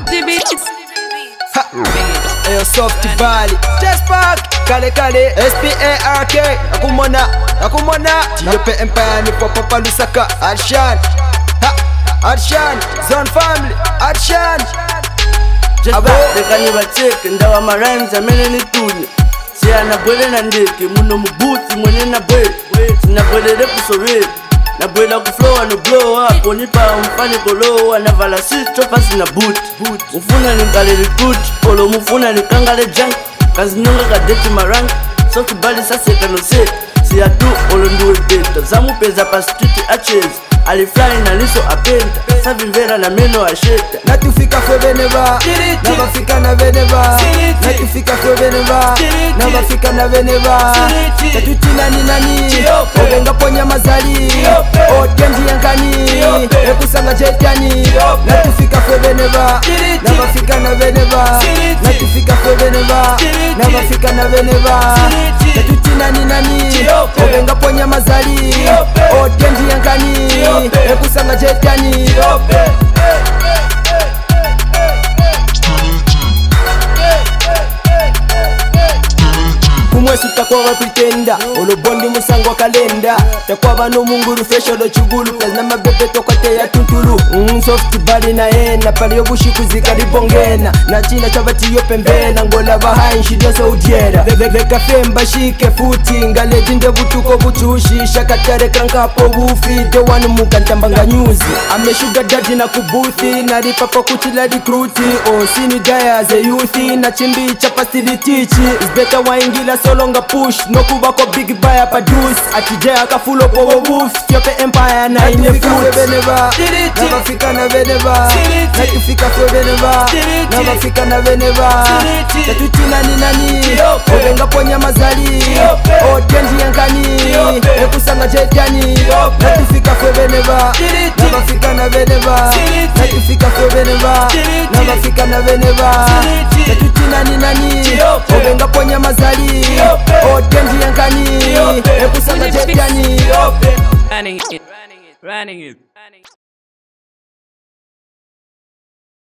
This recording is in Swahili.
the beats. Ayo Soft Valley Just Park Kale kale SPARK Nakumona Tiyope Empire ni Papa Lusaka Arshan Arshan Zone Family Arshan Abo dekani bacheke ndawa marhymes amene nitune Siana bwele na ndeke muno mubuti mwenye na bwele Sina bwele repusorele na bwela kuflow no blow up Onipa umfani kolowa na vala sito pasi na boot Mufuna ni nkale recruit Polo mufuna ni kangale junk Kazi nyonga kadeti marank Soft Valley saseka no se Siya tu olo nduwe beta Zamu peza pa street arches Alifly na liso apenta Savi mvera na meno asheta Natufika fwe veneva Navafika na veneva Natufika fwe veneva Navafika na veneva Tatutina ni nani Obenga ponya mazali Odendi yankani Ekusanga jetani Natufika fwe veneva Navafika na veneva Natufika fwe veneva Navafika na veneva Tatutina ni nani Obenga ponya mazali Odendi yankani Ekusanga jetani Kumwesu takwa pretenda Olo bondi musango kalenda Takwa bano munguru fresh olo chugulu Plazna mabebe tokote ya tuntulu Soft Valley na ena Pali yobushi kuzikari bongena Na china chabati yo pembena Ngola bahain shidio so udiera Veka femba shike futi Ngale jinde butuko butushi Shakatare kankapo bufi Dewanu muka ntambanga nyuzi Ame sugar daddy na kubuthi Nari papa kuchila dikruti Sini daya ze youthi Na chimbi chapasti litichi It's better waingila solonga push No kubako big buyer produce Akijaya kafulo powo woof Yope empire na ine foot Navafika na veneva Natufika fwe veneva Navafika na veneva Tatutina ni nani Obenga ponya mazali Odendi yankani Ekusanga jetani Natufika fwe veneva Navafika na veneva Natufika fwe veneva Navafika na veneva Tatutina ni nani Obenga ponya mazali Odendi yankani Ekusanga jetani Running it.